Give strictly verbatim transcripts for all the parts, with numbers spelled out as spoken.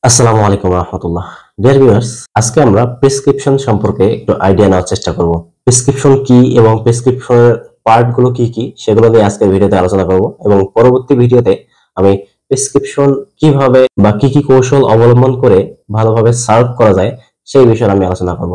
আসসালামু আলাইকুম রাহমাতুল্লাহ। ডিয়ার ভিউয়ার্স, আজকে আমরা প্রেসক্রিপশন সম্পর্কে একটু আইডিয়া নেওয়ার চেষ্টা করব। প্রেসক্রিপশন কি এবং প্রেসক্রিপশনের পার্টগুলো কি কি সেগুলো নিয়ে আজকের ভিডিওতে আলোচনা করব এবং পরবর্তী ভিডিওতে আমি প্রেসক্রিপশন কিভাবে বা কি কি কৌশল অবলম্বন করে ভালোভাবে সার্ভ করা যায় সেই বিষয়ে আমি আলোচনা করব।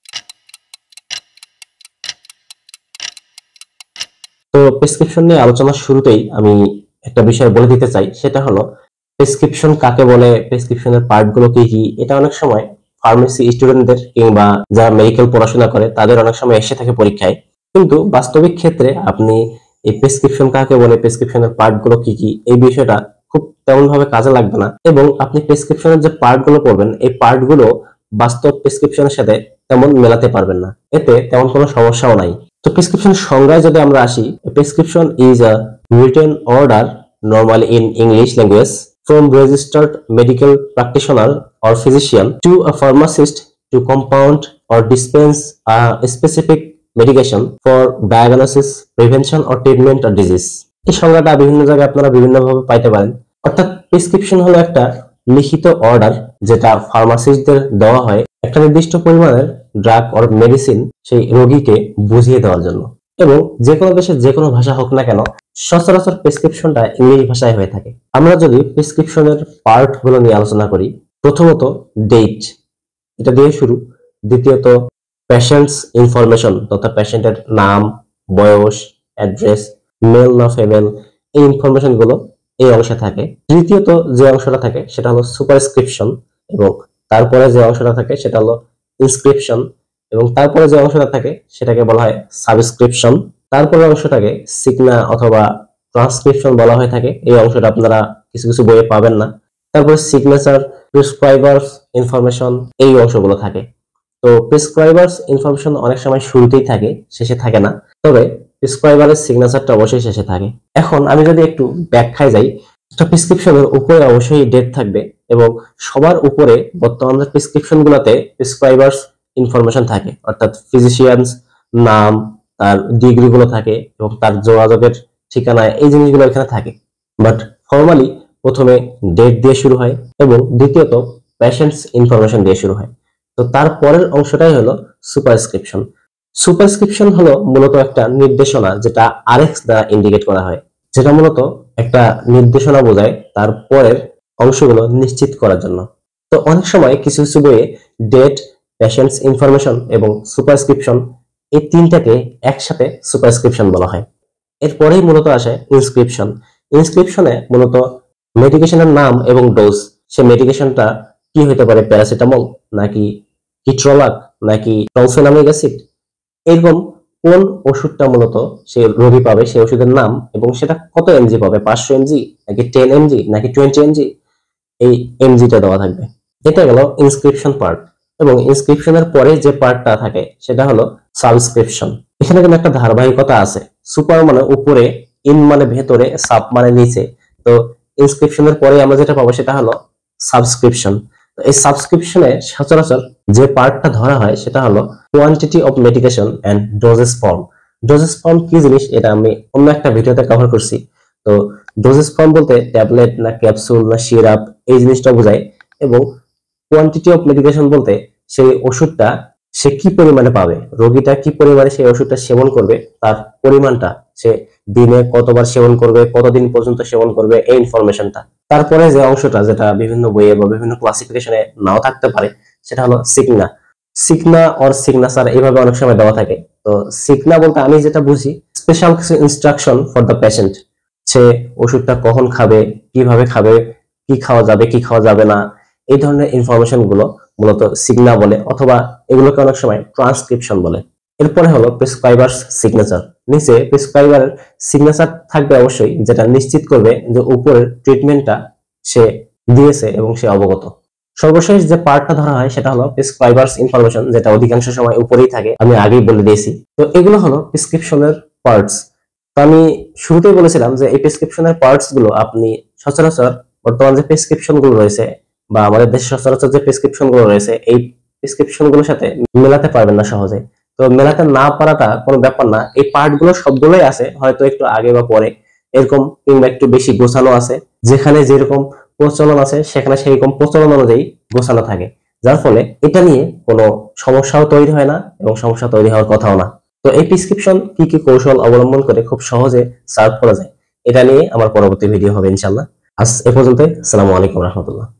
তো প্রেসক্রিপশন নিয়ে আলোচনার শুরুতেই আমি একটা বিষয় বলে দিতে চাই, সেটা হলো প্রেসক্রিপশন কাকে বলে, প্রেসক্রিপশনের পার্টগুলো কি কি। এটা অনেক সময় ফার্মেসি স্টুডেন্টদের কিংবা যারা মেডিকেল পড়াশোনা করে তাদের অনেক সময় এসে থাকে পরীক্ষায়, কিন্তু বাস্তবিক ক্ষেত্রে আপনি এই প্রেসক্রিপশন কাকে বলে, প্রেসক্রিপশনের পার্টগুলো কি কি, এই বিষয়টা খুব তেমন ভাবে কাজে লাগবে না এবং আপনি প্রেসক্রিপশনের যে পার্টগুলো পড়বেন এই পার্টগুলো বাস্তব প্রেসক্রিপশনের সাথে তেমন মেলাতে পারবেন না, এতে তেমন কোনো সমস্যাও নাই। তো প্রেসক্রিপশন সংজ্ঞায় যদি আমরা আসি, prescription is a written order normally in English language from registered medical practitioner or physician to a pharmacist to compound or dispense a specific medication for diagnosis, prevention or treatment of disease. এই সংজ্ঞাটা বিভিন্ন জায়গায় আপনারা বিভিন্নভাবে পাইতে পারেন। অর্থাৎ prescription হলো একটা লিখিত অর্ডার যেটা ফার্মাসিস্টদের দেওয়া হয় একটা নির্দিষ্ট পরিমাণের ড্রাগ অর মেডিসিন সেই রোগীকে বুঝিয়ে দেওয়ার জন্য, এবং যে কোনো দেশে যে কোনো ভাষা হোক না কেন সচরাচর প্রেসক্রিপশনটা ইংলিশ ভাষায় হয়ে থাকে। আমরা যদি প্রেসক্রিপশনের পার্ট গুলো নিয়ে আলোচনা করি, প্রথমত ডেট, এটা দিয়ে শুরু। দ্বিতীয়ত পেশেন্টস ইনফরমেশন, তথা পেশেন্টের নাম, বয়স, অ্যাড্রেস, মেল না ফিমেল, এই ইনফরমেশন গুলো এই অংশে থাকে। তৃতীয়ত যে অংশটা থাকে সেটা হলো সুপারস্ক্রিপশন, এবং তারপরে যে অংশটা থাকে সেটা হলো ইনস্ক্রিপশন, এবং তারপরে যে অংশটা থাকে সেটাকে বলা হয় সাবস্ক্রিপশন। তারপরে অংশটাকে সিগনা অথবা ট্রান্সক্রিপশন বলা হয়ে থাকে। এই অংশটা আপনারা কিছু কিছু বইয়ে পাবেন না। তারপরে সিগনেচার, প্রেসক্রাইবার্স ইনফরমেশন, এই অংশগুলো থাকে। তো প্রেসক্রাইবার্স ইনফরমেশন অনেক সময় শুরুতেই থাকে, শেষে থাকে না, তবে প্রেসক্রাইবারের সিগনেচারটা অবশ্যই শেষে থাকে। এখন আমি যদি একটু ব্যাখ্যায় যাই, একটা প্রেসক্রিপশনের উপরে অবশ্যই ডেট থাকবে এবং সবার উপরে বর্তমান প্রেসক্রিপশন গুলোতে প্রেসক্রাইবার্স ইনফরমেশন থাকে, অর্থাৎ ফিজিশিয়ানস নাম, তার ডিগ্রি গুলো থাকে এবং তার যোগাযোগের ঠিকানা, এই জিনিসগুলো এখানে থাকে। বাট ফর্মালি প্রথমে ডেট দিয়ে শুরু হয় এবং দ্বিতীয়ত পেশেন্টস ইনফরমেশন দিয়ে শুরু হয়। তো তারপরের অংশটাই হলো সুপারস্ক্রিপশন। সুপারস্ক্রিপশন হলো মূলত একটা নির্দেশনা যেটা আরএক্স দ্বারা ইন্ডিকেট করা হয়, যেটা মূলত একটা নির্দেশনা বোঝায় তারপরের অংশগুলো নিশ্চিত করার জন্য। তো অনেক সময় কিছু কিছু বইয়ে ডেট, পেশেন্টস ইনফরমেশন এবং সুপারস্ক্রিপশন এই তিনটাকে একসাথে সুপারস্ক্রিপশন বলা হয়। এরপরেই মূলত আসে ইনস্ক্রিপশন। ইনস্ক্রিপশনে মূলত মেডিকেশনের নাম এবং ডোজ, সে মেডিকেশনটা কি হতে পারে, প্যারাসিটামল নাকি কিট্রোলাক নাকি টলফেনামিক অ্যাসিড, এরকম কোন ওষুধটা মূলত সে রোগী পাবে সেই ওষুধের নাম এবং সেটা কত এমজি পাবে, পাঁচশো এমজি নাকি টেন এমজি নাকি টোয়েন্টি এমজি, এই এমজিটা দেওয়া থাকবে। এটা গেল ইনস্ক্রিপশন পার্ট। এবং ইনস্ক্রিপশনের পরে যে পার্টটা থাকে সেটা হলো সাবস্ক্রিপশন। এখানে কিন্তু একটা ধারাবাহিকতা আছে। সুপার মানে উপরে, ইন মানে ভেতরে, সাব মানে নিচে। তো ইনস্ক্রিপশনের পরে আমরা যেটা পাবো সেটা হলো সাবস্ক্রিপশন। তো এই সাবস্ক্রিপশনে সচরাচর যে পার্টটা ধরা হয় সেটা হলো quantity of medication and doses form. Doses form কি জিনিস এটা আমি অন্য একটা ভিডিওতে কভার করছি। তো ডোজেস ফর্ম বলতে ট্যাবলেট না ক্যাপসুল না সিরাপ, এই জিনিসটা বোঝায়। এবং কোয়ান্টিটি অফ মেডিকেশন বলতে সেই ওষুধটা সে কি পরিমাণে পাবে, রোগীটা কি পরিমাণে সেই ওষুধটা সেবন করবে, তার পরিমাণটা সে দিনে কতবার সেবন করবে, কতদিন পর্যন্ত সেবন করবে, এই ইনফরমেশনটা। তারপরে যে অংশটা যেটা বিভিন্ন বইয়ে বা বিভিন্ন ক্লাসিফিকেশনে নাও থাকতে পারে সেটা হলো সিগনা। সিগনা অর সিগনেচার এইভাবে অনেক সময় দেওয়া থাকে। তো সিগনা বলতে আমি যেটা বুঝি, স্পেশাল কিছু ইনস্ট্রাকশন ফর দ্য পেশেন্ট, সে ওষুধটা কখন খাবে, কিভাবে খাবে, কি খাওয়া যাবে কি খাওয়া যাবে না, এই ধরনের ইনফরমেশন গুলো মূলত সিগনা বলে, অথবা এগুলোকে অনেক সময় ট্রান্সক্রিপশন বলে। এরপরে হলো প্রেসক্রাইবার্স সিগনেচার। নিচে প্রেসক্রাইবারের সিগনেচার থাকবে অবশ্যই, যেটা নিশ্চিত করবে যে উপরের ট্রিটমেন্টটা সে দিয়েছে এবং সে অবগত। সর্বশেষ যে পার্টটা ধরা হয় সেটা হলো প্রেসক্রাইবার্স ইনফরমেশন, যেটা অধিকাংশ সময় উপরেই থাকে, আমি আগেই বলে দিয়েছি। তো এগুলো হলো প্রেসক্রিপশনের পার্টস। তো আমি শুরুতেই বলেছিলাম যে এই প্রেসক্রিপশনের পার্টস গুলো আপনি সচরাচর বর্তমান যে প্রেসক্রিপশন গুলো রয়েছে বা আমাদের দেশে সচরাচর যে প্রেসক্রিপশন গুলো রয়েছে এই প্রেসক্রিপশন গুলোর সাথে মেলাতে পারবেন না সহজে। তো মেলাতে না পারাটা কোনো ব্যাপার না, এই পার্ট গুলো সবগুলোই আছে, হয়তো একটু আগে বা পরে এরকম, কিংবা একটু বেশি গোছানো আছে, যেখানে যেরকম প্রচলন আছে সেখানে সেইরকম প্রচলন অনুযায়ী গোছানো থাকে, যার ফলে এটা নিয়ে কোনো সমস্যাও তৈরি হয় না এবং সমস্যা তৈরি হওয়ার কথাও না। তো এই প্রেসক্রিপশন কি কি কৌশল অবলম্বন করে খুব সহজে সার্ভ করা যায়, এটা নিয়ে আমার পরবর্তী ভিডিও হবে ইনশাল্লাহ। আজ এ পর্যন্ত। আসসালামু আলাইকুম রহমতুল্লাহ।